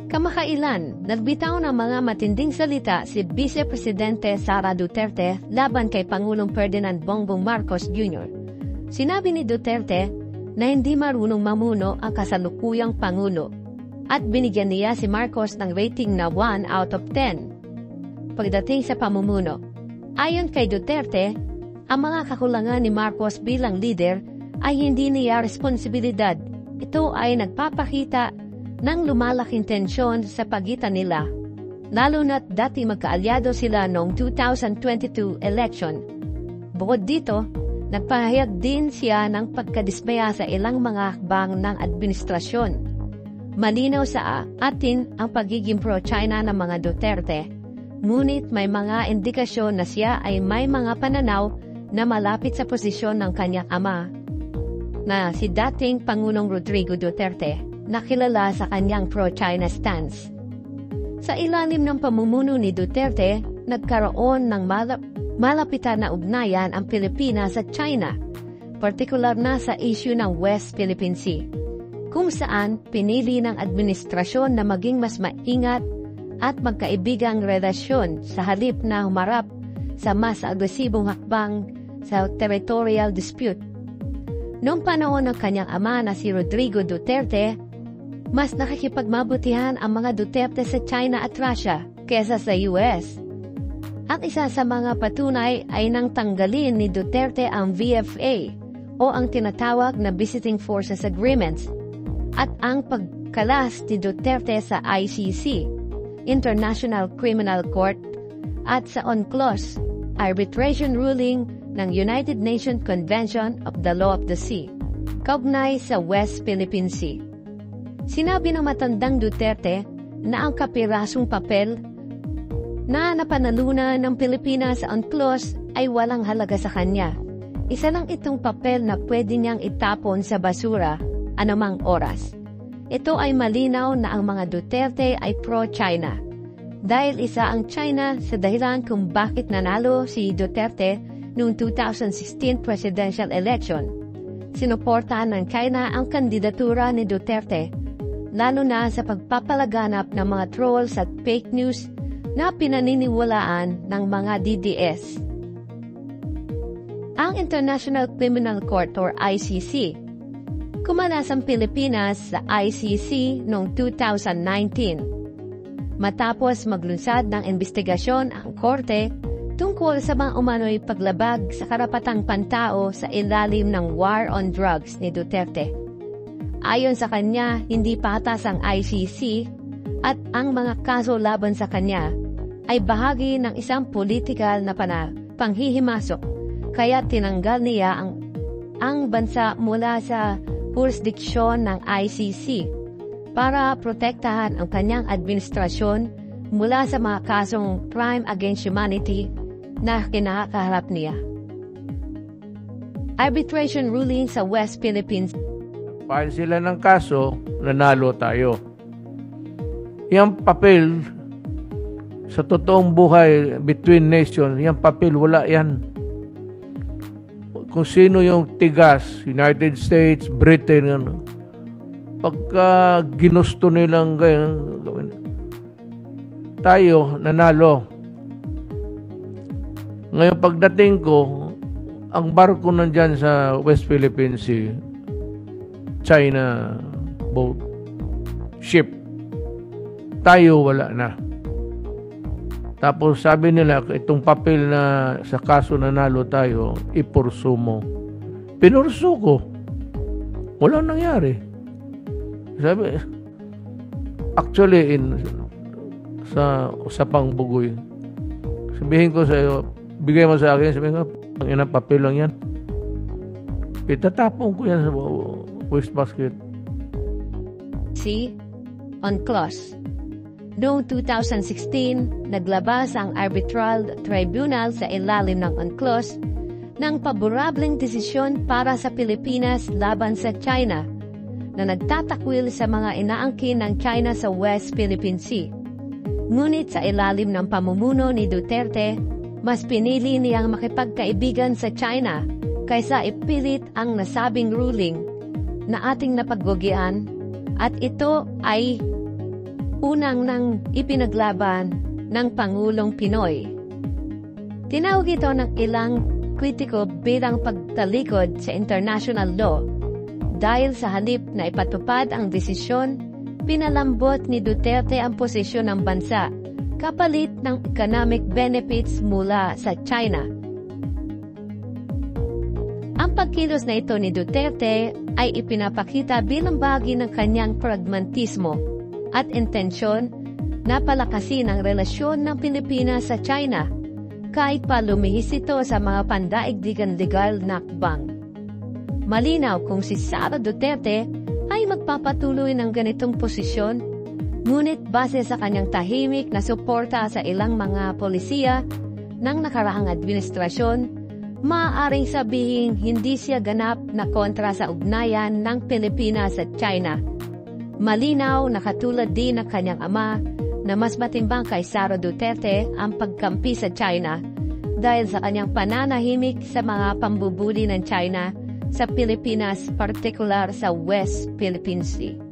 Kamakailan, nagbitaw ng mga matinding salita si Vice Presidente Sara Duterte laban kay Pangulong Ferdinand Bongbong Marcos Jr. Sinabi ni Duterte na hindi marunong mamuno ang kasalukuyang Pangulo at binigyan niya si Marcos ng rating na 1 out of 10. Pagdating sa pamumuno, ayon kay Duterte, ang mga kakulangan ni Marcos bilang leader ay hindi niya responsibilidad. Ito ay nagpapakita ng lumalaking tensyon sa pagitan nila, lalo na't dati magkaalyado sila noong 2022 election. Bukod dito, nagpahayag din siya ng pagkadismaya sa ilang mga hakbang ng administrasyon. Malinaw sa atin ang pagiging pro-China ng mga Duterte, ngunit may mga indikasyon na siya ay may mga pananaw na malapit sa posisyon ng kanyang ama, na si dating Pangulong Rodrigo Duterte, na kilala sa kanyang pro-China stance. Sa ilalim ng pamumuno ni Duterte, nagkaroon ng malapitan na ugnayan ang Pilipinas at China, partikular na sa issue ng West Philippine Sea, kung saan pinili ng administrasyon na maging mas maingat at magkaibigang relasyon sa halip na humarap sa mas agresibong hakbang sa territorial dispute. Noong panahon ng kanyang ama na si Rodrigo Duterte, mas nakikipagmabutihan ang mga Duterte sa China at Russia kesa sa US. At isa sa mga patunay ay nang tanggalin ni Duterte ang VFA o ang tinatawag na Visiting Forces Agreements at ang pagkalas ni Duterte sa ICC, International Criminal Court, at sa UNCLOS, arbitration ruling ng United Nations Convention of the Law of the Sea, kaugnay sa West Philippine Sea. Sinabi ng matandang Duterte na ang kapirasong papel na napanalunan ng Pilipinas sa UNCLOS ay walang halaga sa kanya. Isa lang itong papel na pwede niyang itapon sa basura anumang oras. Ito ay malinaw na ang mga Duterte ay pro-China. Dahil isa ang China sa dahilan kung bakit nanalo si Duterte noong 2016 presidential election. Sinuportahan ng China ang kandidatura ni Duterte, lalo na sa pagpapalaganap ng mga trolls at fake news na pinaniniwalaan ng mga DDS. Ang International Criminal Court or ICC, kumalas ang Pilipinas sa ICC noong 2019. Matapos maglunsad ng investigasyon ang korte tungkol sa mga umano'y paglabag sa karapatang pantao sa ilalim ng war on drugs ni Duterte. Ayon sa kanya, hindi patas ang ICC at ang mga kaso laban sa kanya ay bahagi ng isang politikal na panghihimasok, kaya tinanggal niya ang bansa mula sa jurisdiksyon ng ICC para protektahan ang kanyang administrasyon mula sa mga kasong crime against humanity na kinakaharap niya. Arbitration ruling sa West Philippines. File sila ng kaso, nanalo tayo. Yung papel, sa totoong buhay, between nations, yung papel, wala yan. Kung sino yung tigas, United States, Britain, ano, pagka ginusto nilang gawin, tayo, nanalo. Ngayon, pagdating ko, ang barko nandyan sa West Philippine Sea, China boat, ship. Tayo wala na. Tapos sabi nila, itong papel na sa kaso nanalo tayo, ipursu mo. Pinursu ko. Walang nangyari. Sabi, actually, sa usapang bugoy, sabihin ko sa iyo, bigay mo sa akin, sabihin ko, ang inang papel lang yan. Itatapon ko yan sa wastebasket. See? UNCLOS. Noong 2016, naglabas ang Arbitral Tribunal sa ilalim ng UNCLOS ng paborableng desisyon para sa Pilipinas laban sa China na nagtatakwil sa mga inaangkin ng China sa West Philippine Sea. Ngunit sa ilalim ng pamumuno ni Duterte, mas pinili niyang makipagkaibigan sa China kaysa ipilit ang nasabing ruling na ating napaggugian, at ito ay unang nang ipinaglaban ng Pangulong Pinoy. Tinawag ito ng ilang kritiko bilang pagtalikod sa international law dahil sa halip na ipatupad ang desisyon, pinalambot ni Duterte ang posisyon ng bansa kapalit ng economic benefits mula sa China. Ang pagkilos na ito ni Duterte ay ipinapakita bilang bahagi ng kanyang pragmatismo at intensyon na palakasin ang relasyon ng Pilipinas sa China kahit pa lumihis ito sa mga pandaigdigan legal na hakbang. Malinaw kung si Sara Duterte ay magpapatuloy ng ganitong posisyon, ngunit base sa kanyang tahimik na suporta sa ilang mga polisiya ng nakaraang administrasyon, maaaring sabihin hindi siya ganap na kontra sa ugnayan ng Pilipinas at China. Malinaw na katulad din ng kanyang ama na mas matimbang kay Sara Duterte ang pagkampi sa China dahil sa kanyang pananahimik sa mga pambubuli ng China sa Pilipinas, partikular sa West Philippine Sea.